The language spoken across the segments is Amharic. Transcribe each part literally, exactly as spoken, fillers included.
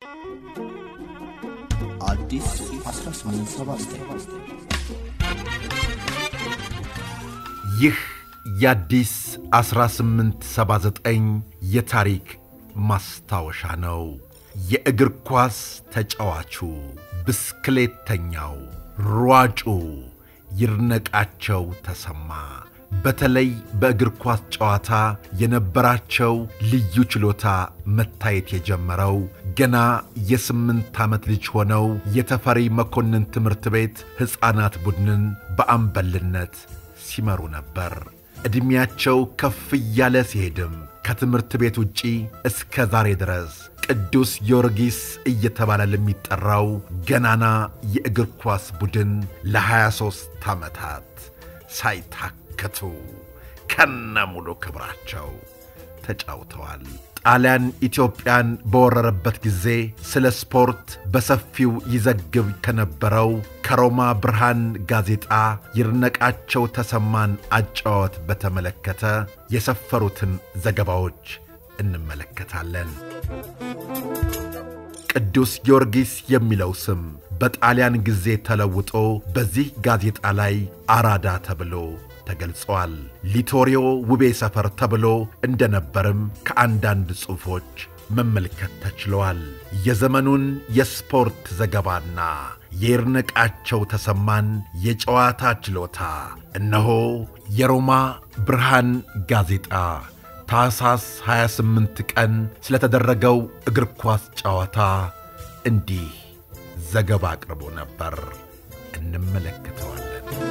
አዲስ አስራ ስምንት ሰባ ዘጠኝ ይህ የአዲስ አስራ ስምንት ሰባ ዘጠኝ የታሪክ ማስታወሻ ነው። የእግር ኳስ ተጫዋቹ፣ ብስክሌተኛው፣ ሯጩ ይድነቃቸው ተሰማ በተለይ በእግር ኳስ ጨዋታ የነበራቸው ልዩ ችሎታ መታየት የጀመረው ገና የስምንት ዓመት ልጅ ሆነው የተፈሪ መኮንን ትምህርት ቤት ሕፃናት ቡድንን በአምበልነት ሲመሩ ነበር። ዕድሜያቸው ከፍ እያለ ሲሄድም ከትምህርት ቤት ውጪ እስከ ዛሬ ድረስ ቅዱስ ጊዮርጊስ እየተባለ ለሚጠራው ገናና የእግር ኳስ ቡድን ለሃያ ሦስት ዓመታት ሳይታከቱ ከነሙሉ ክብራቸው ተጫውተዋል። ጣሊያን ኢትዮጵያን በወረረበት ጊዜ ስለ ስፖርት በሰፊው ይዘግብ ከነበረው ከሮማ ብርሃን ጋዜጣ ይድነቃቸው ተሰማን አጫወት በተመለከተ የሰፈሩትን ዘገባዎች እንመለከታለን። ቅዱስ ጊዮርጊስ የሚለው ስም በጣሊያን ጊዜ ተለውጦ በዚህ ጋዜጣ ላይ አራዳ ተብሎ ተገልጿል። ሊቶሪዮ ውቤ ሰፈር ተብሎ እንደነበርም ከአንዳንድ ጽሑፎች መመልከት ተችሏል። የዘመኑን የስፖርት ዘገባና የይድነቃቸው ተሰማን የጨዋታ ችሎታ እነሆ የሮማ ብርሃን ጋዜጣ ታኅሳስ ሃያ ስምንት ቀን ስለተደረገው እግር ኳስ ጨዋታ እንዲህ ዘገባ አቅርቦ ነበር። እንመለከተዋለን።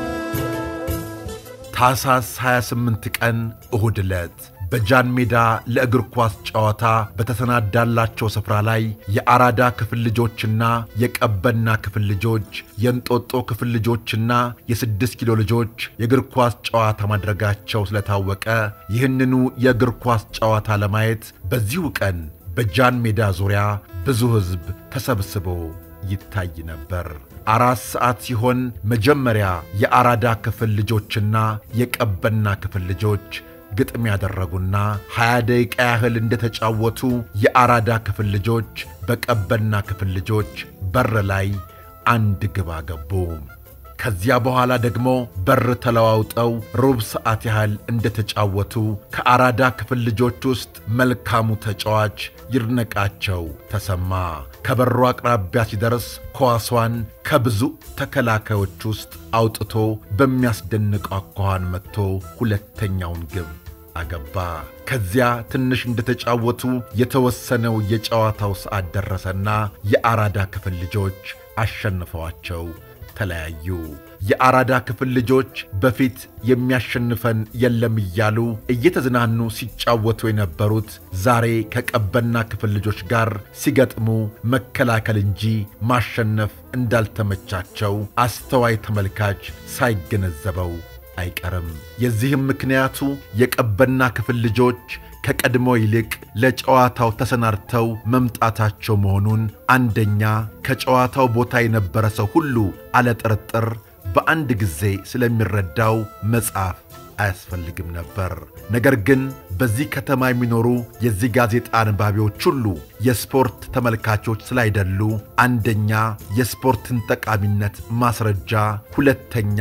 ታኅሳስ ሃያ ስምንት ቀን እሁድ ዕለት በጃን ሜዳ ለእግር ኳስ ጨዋታ በተሰናዳላቸው ስፍራ ላይ የአራዳ ክፍል ልጆችና የቀበና ክፍል ልጆች፣ የእንጦጦ ክፍል ልጆችና የስድስት ኪሎ ልጆች የእግር ኳስ ጨዋታ ማድረጋቸው ስለታወቀ ይህንኑ የእግር ኳስ ጨዋታ ለማየት በዚሁ ቀን በጃን ሜዳ ዙሪያ ብዙ ሕዝብ ተሰብስቦ ይታይ ነበር። አራት ሰዓት ሲሆን መጀመሪያ የአራዳ ክፍል ልጆችና የቀበና ክፍል ልጆች ግጥም ያደረጉና ሃያ ደቂቃ ያህል እንደተጫወቱ የአራዳ ክፍል ልጆች በቀበና ክፍል ልጆች በር ላይ አንድ ግብ አገቡ። ከዚያ በኋላ ደግሞ በር ተለዋውጠው ሩብ ሰዓት ያህል እንደተጫወቱ ከአራዳ ክፍል ልጆች ውስጥ መልካሙ ተጫዋች ይድነቃቸው ተሰማ ከበሩ አቅራቢያ ሲደርስ ኳሷን ከብዙ ተከላካዮች ውስጥ አውጥቶ በሚያስደንቅ አኳኋን መጥቶ ሁለተኛውን ግብ አገባ። ከዚያ ትንሽ እንደተጫወቱ የተወሰነው የጨዋታው ሰዓት ደረሰና የአራዳ ክፍል ልጆች አሸንፈዋቸው ተለያዩ። የአራዳ ክፍል ልጆች በፊት የሚያሸንፈን የለም እያሉ እየተዝናኑ ሲጫወቱ የነበሩት ዛሬ ከቀበና ክፍል ልጆች ጋር ሲገጥሙ መከላከል እንጂ ማሸነፍ እንዳልተመቻቸው አስተዋይ ተመልካች ሳይገነዘበው አይቀርም። የዚህም ምክንያቱ የቀበና ክፍል ልጆች ከቀድሞ ይልቅ ለጨዋታው ተሰናድተው መምጣታቸው መሆኑን አንደኛ ከጨዋታው ቦታ የነበረ ሰው ሁሉ አለጥርጥር በአንድ ጊዜ ስለሚረዳው መጻፍ አያስፈልግም ነበር። ነገር ግን በዚህ ከተማ የሚኖሩ የዚህ ጋዜጣ አንባቢዎች ሁሉ የስፖርት ተመልካቾች ስላይደሉ አንደኛ የስፖርትን ጠቃሚነት ማስረጃ፣ ሁለተኛ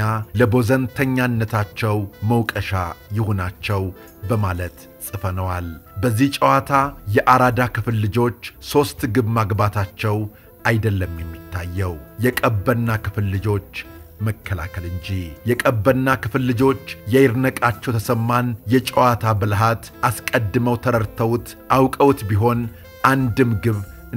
ለቦዘንተኛነታቸው መውቀሻ ይሁናቸው በማለት ጽፈነዋል። በዚህ ጨዋታ የአራዳ ክፍል ልጆች ሦስት ግብ ማግባታቸው አይደለም የሚታየው የቀበና ክፍል ልጆች መከላከል እንጂ። የቀበና ክፍል ልጆች የይድነቃቸው ተሰማን የጨዋታ ብልሃት አስቀድመው ተረድተውት አውቀውት ቢሆን አንድም ግብ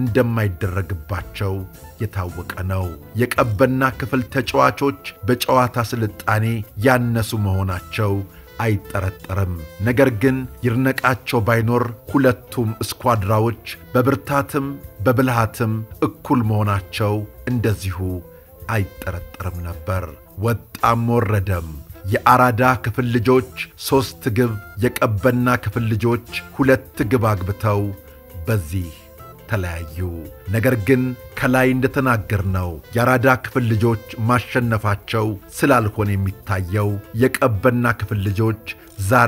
እንደማይደረግባቸው የታወቀ ነው። የቀበና ክፍል ተጫዋቾች በጨዋታ ስልጣኔ ያነሱ መሆናቸው አይጠረጠርም። ነገር ግን ይድነቃቸው ባይኖር ሁለቱም ስኳድራዎች በብርታትም በብልሃትም እኩል መሆናቸው እንደዚሁ አይጠረጠርም ነበር። ወጣም ወረደም የአራዳ ክፍል ልጆች ሦስት ግብ፣ የቀበና ክፍል ልጆች ሁለት ግብ አግብተው በዚህ ተለያዩ። ነገር ግን ከላይ እንደተናገርነው የአራዳ ክፍል ልጆች ማሸነፋቸው ስላልሆነ የሚታየው የቀበና ክፍል ልጆች ዛሬ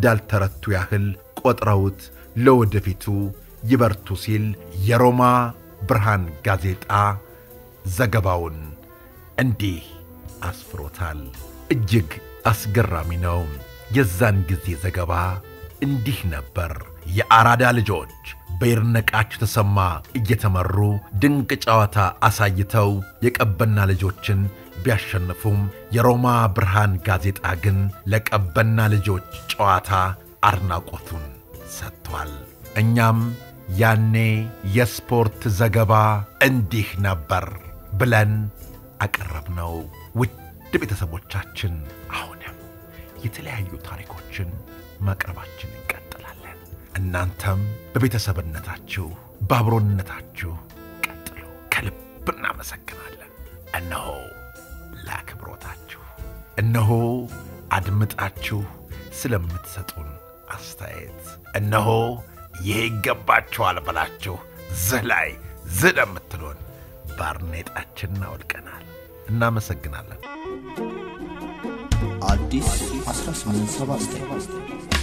እንዳልተረቱ ያህል ቆጥረውት ለወደፊቱ ይበርቱ ሲል የሮማ ብርሃን ጋዜጣ ዘገባውን እንዲህ አስፍሮታል። እጅግ አስገራሚ ነው። የዛን ጊዜ ዘገባ እንዲህ ነበር። የአራዳ ልጆች በይርነቃቸው ተሰማ እየተመሩ ድንቅ ጨዋታ አሳይተው የቀበና ልጆችን ቢያሸንፉም የሮማ ብርሃን ጋዜጣ ግን ለቀበና ልጆች ጨዋታ አድናቆቱን ሰጥቷል። እኛም ያኔ የስፖርት ዘገባ እንዲህ ነበር ብለን አቀረብነው። ውድ ቤተሰቦቻችን አሁንም የተለያዩ ታሪኮችን ማቅረባችን እንቀጥላለን። እናንተም በቤተሰብነታችሁ በአብሮነታችሁ ቀጥሉ። ከልብ እናመሰግናለን። እነሆ ለአክብሮታችሁ፣ እነሆ አድምጣችሁ ስለምትሰጡን አስተያየት፣ እነሆ ይሄ ይገባችኋል ብላችሁ ዝህ ላይ ዝህ ለምትሉን ባርኔጣችንን አውልቀናል። እናመሰግናለን። አዲስ አስራ ስምንት ሰባ ዘጠኝ